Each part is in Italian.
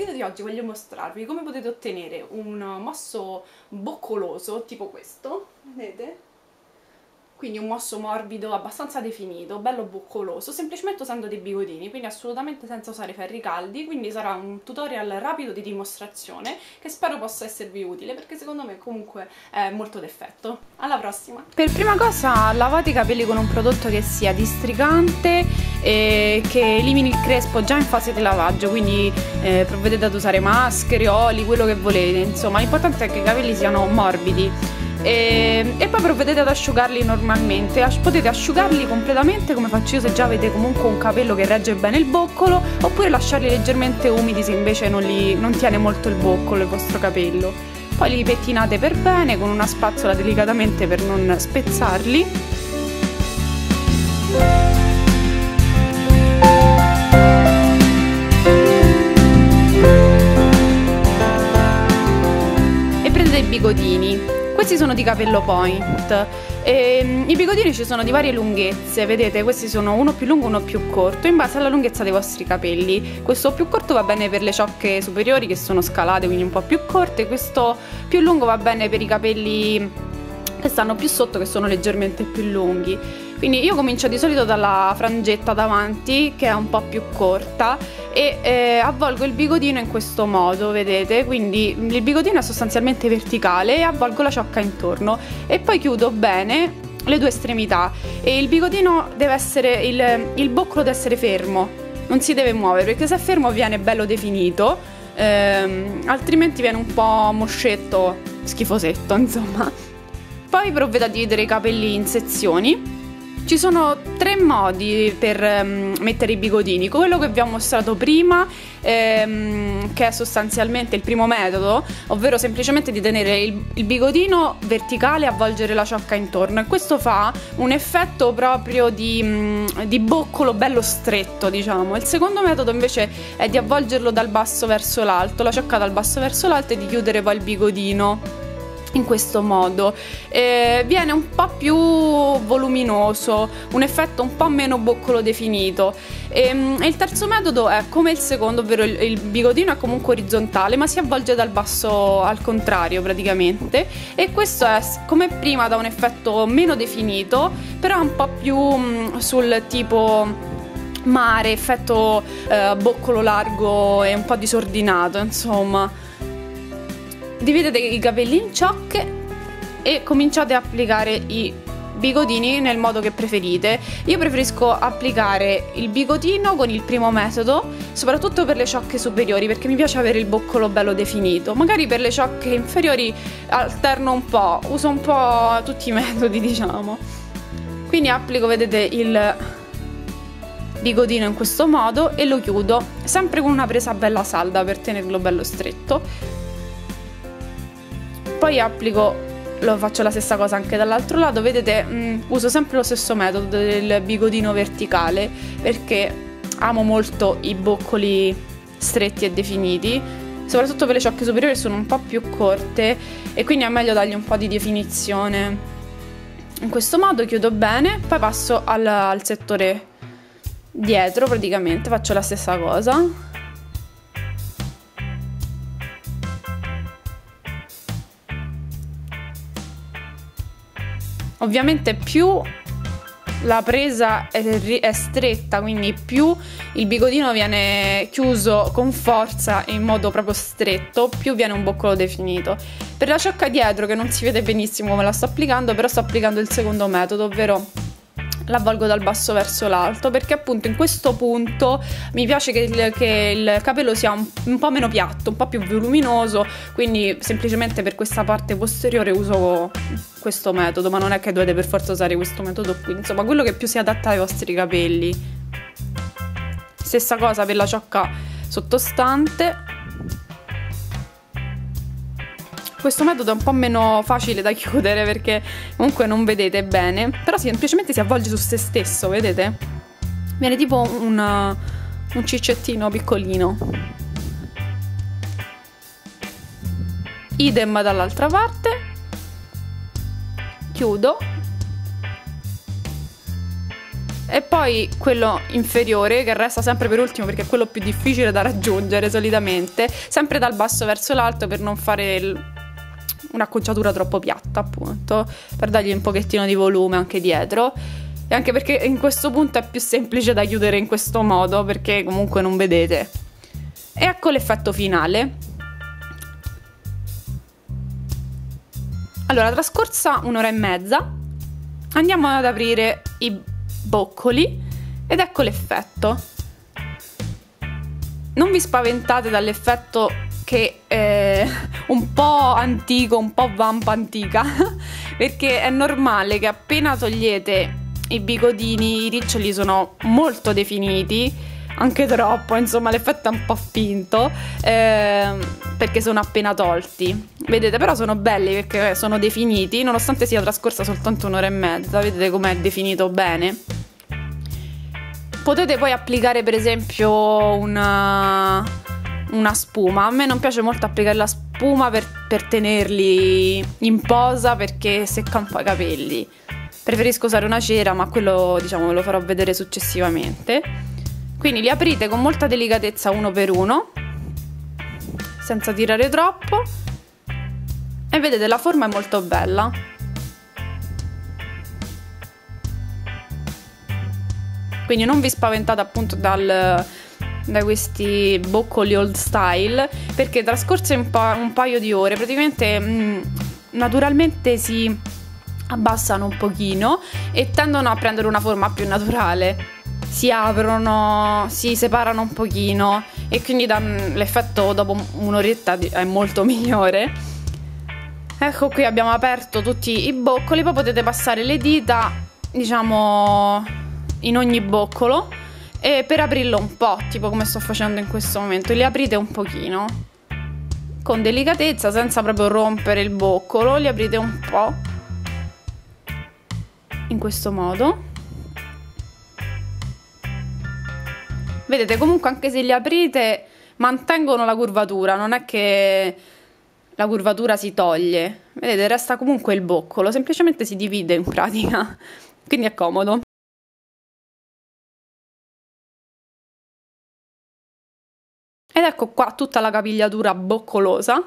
video di oggi voglio mostrarvi come potete ottenere un mosso boccoloso tipo questo, vedete? Quindi un mosso morbido, abbastanza definito, bello boccoloso, semplicemente usando dei bigodini, quindi assolutamente senza usare ferri caldi, quindi sarà un tutorial rapido di dimostrazione che spero possa esservi utile perché secondo me comunque è molto d'effetto. Alla prossima! Per prima cosa lavate i capelli con un prodotto che sia districante e che elimini il crespo già in fase di lavaggio, quindi provvedete ad usare maschere, oli, quello che volete, insomma l'importante è che i capelli siano morbidi. E poi provvedete ad asciugarli normalmente, potete asciugarli completamente come faccio io se già avete comunque un capello che regge bene il boccolo, oppure lasciarli leggermente umidi se invece non tiene molto il boccolo il vostro capello. Poi li pettinate per bene con una spazzola delicatamente per non spezzarli. E prendete i bigodini. Questi sono di Capello Point. I bigodini ci sono di varie lunghezze, vedete, questi sono uno più lungo e uno più corto, in base alla lunghezza dei vostri capelli. Questo più corto va bene per le ciocche superiori che sono scalate, quindi un po' più corte, questo più lungo va bene per i capelli che stanno più sotto, che sono leggermente più lunghi. Quindi io comincio di solito dalla frangetta davanti, che è un po' più corta, e avvolgo il bigodino in questo modo, vedete? Quindi il bigodino è sostanzialmente verticale e avvolgo la ciocca intorno e poi chiudo bene le due estremità. E il bigodino deve essere, il boccolo deve essere fermo, non si deve muovere, perché se è fermo viene bello definito, altrimenti viene un po' moscetto, schifosetto, insomma. Poi provvedo a dividere i capelli in sezioni. Ci sono tre modi per mettere i bigodini: quello che vi ho mostrato prima, che è sostanzialmente il primo metodo, ovvero semplicemente di tenere il bigodino verticale e avvolgere la ciocca intorno, e questo fa un effetto proprio di boccolo bello stretto, diciamo. Il secondo metodo invece è di avvolgerlo dal basso verso l'alto, la ciocca dal basso verso l'alto, e di chiudere poi il bigodino in questo modo. Viene un po' più voluminoso, un effetto un po' meno boccolo definito. Il terzo metodo è come il secondo, ovvero il bigodino è comunque orizzontale ma si avvolge dal basso al contrario praticamente, e questo è come prima, dà un effetto meno definito però un po' più sul tipo mare, effetto boccolo largo e un po' disordinato, insomma. Dividete i capelli in ciocche e cominciate a applicare i bigodini nel modo che preferite. Io preferisco applicare il bigodino con il primo metodo, soprattutto per le ciocche superiori, perché mi piace avere il boccolo bello definito. Magari per le ciocche inferiori alterno un po', uso un po' tutti i metodi, diciamo. Quindi applico, vedete, il bigodino in questo modo e lo chiudo, sempre con una presa bella salda per tenerlo bello stretto. Poi faccio la stessa cosa anche dall'altro lato, vedete, uso sempre lo stesso metodo del bigodino verticale perché amo molto i boccoli stretti e definiti, soprattutto per le ciocche superiori sono un po' più corte e quindi è meglio dargli un po' di definizione. In questo modo chiudo bene, poi passo al settore dietro, praticamente faccio la stessa cosa. Ovviamente più la presa è stretta, quindi più il bigodino viene chiuso con forza in modo proprio stretto, più viene un boccolo definito. Per la ciocca dietro, che non si vede benissimo come la sto applicando, però sto applicando il secondo metodo, ovvero la avvolgo dal basso verso l'alto, perché appunto in questo punto mi piace che il capello sia un po' meno piatto, un po' più voluminoso, quindi semplicemente per questa parte posteriore uso questo metodo, ma non è che dovete per forza usare questo metodo qui, insomma quello che più si adatta ai vostri capelli. Stessa cosa per la ciocca sottostante. Questo metodo è un po' meno facile da chiudere perché comunque non vedete bene, però semplicemente si avvolge su se stesso, vedete? Viene tipo un ciccettino piccolino. Idem dall'altra parte. Chiudo e poi quello inferiore che resta sempre per ultimo perché è quello più difficile da raggiungere solitamente, sempre dal basso verso l'alto per non fare un'acconciatura troppo piatta, appunto, per dargli un pochettino di volume anche dietro, e anche perché in questo punto è più semplice da chiudere in questo modo perché comunque non vedete. E ecco l'effetto finale. Allora, trascorsa un'ora e mezza, andiamo ad aprire i boccoli ed ecco l'effetto. Non vi spaventate dall'effetto che è un po' antico, un po' vampa antica, perché è normale che appena togliete i bigodini i riccioli sono molto definiti, anche troppo, insomma l'effetto è un po' finto, perché sono appena tolti. Vedete, però sono belli perché sono definiti, nonostante sia trascorsa soltanto un'ora e mezza, vedete com'è definito bene. Potete poi applicare per esempio una spuma. A me non piace molto applicare la spuma per tenerli in posa perché secca un po' i capelli. Preferisco usare una cera, ma quello diciamo ve lo farò vedere successivamente. Quindi li aprite con molta delicatezza uno per uno, senza tirare troppo, e vedete la forma è molto bella. Quindi non vi spaventate appunto da questi boccoli old style, perché trascorse un paio di ore praticamente naturalmente si abbassano un pochino e tendono a prendere una forma più naturale, si aprono, si separano un pochino e quindi l'effetto dopo un'oretta è molto migliore. Ecco, qui abbiamo aperto tutti i boccoli, poi potete passare le dita, diciamo, in ogni boccolo e per aprirlo un po', tipo come sto facendo in questo momento, li aprite un pochino con delicatezza, senza proprio rompere il boccolo, li aprite un po' in questo modo. Vedete, comunque anche se li aprite mantengono la curvatura, non è che la curvatura si toglie, vedete, resta comunque il boccolo, semplicemente si divide in pratica, quindi è comodo. Ed ecco qua tutta la capigliatura boccolosa.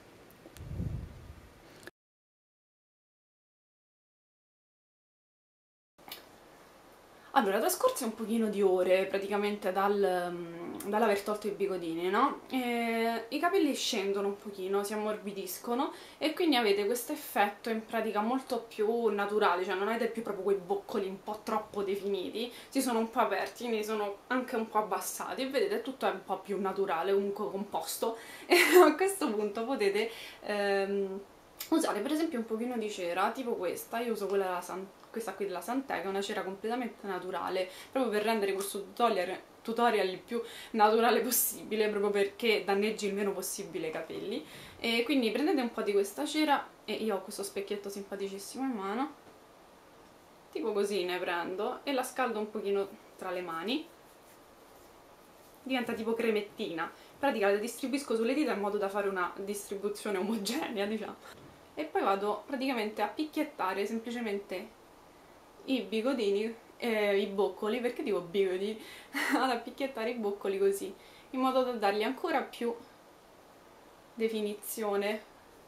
Allora, trascorse un pochino di ore praticamente dall'aver tolto i bigodini, no? I capelli scendono un pochino, si ammorbidiscono e quindi avete questo effetto in pratica molto più naturale, cioè non avete più proprio quei boccoli un po' troppo definiti, si sono un po' aperti, quindi sono anche un po' abbassati e vedete tutto è un po' più naturale, comunque composto e a questo punto potete usare per esempio un pochino di cera, tipo questa, io uso questa qui della Santé, che è una cera completamente naturale, proprio per rendere questo tutorial il più naturale possibile, proprio perché danneggi il meno possibile i capelli. E quindi prendete un po' di questa cera, e io ho questo specchietto simpaticissimo in mano, tipo così ne prendo, e la scaldo un pochino tra le mani, diventa tipo cremettina, in pratica la distribuisco sulle dita in modo da fare una distribuzione omogenea, diciamo. E poi vado praticamente a picchiettare semplicemente i bigodini, i boccoli, perché dico bigodini? Vado a picchiettare i boccoli così, in modo da dargli ancora più definizione.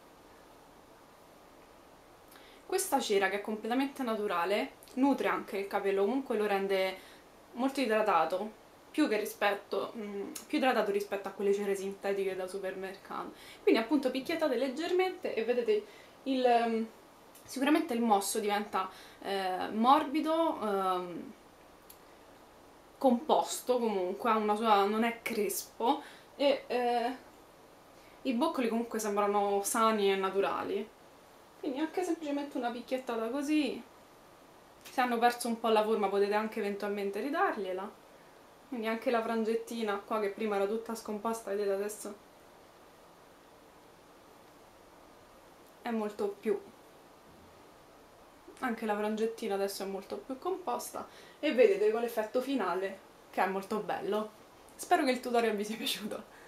Questa cera, che è completamente naturale, nutre anche il capello, comunque lo rende molto idratato, più idratato rispetto a quelle cere sintetiche da supermercato. Quindi appunto picchiettate leggermente e vedete sicuramente il mosso diventa morbido, composto comunque, ha una sua, non è crespo e i boccoli comunque sembrano sani e naturali. Quindi anche semplicemente una picchiettata così, se hanno perso un po' la forma potete anche eventualmente ridargliela. Quindi anche la frangettina qua che prima era tutta scomposta, vedete adesso è molto più, anche la frangettina adesso è molto più composta e vedete con l'effetto finale che è molto bello. Spero che il tutorial vi sia piaciuto.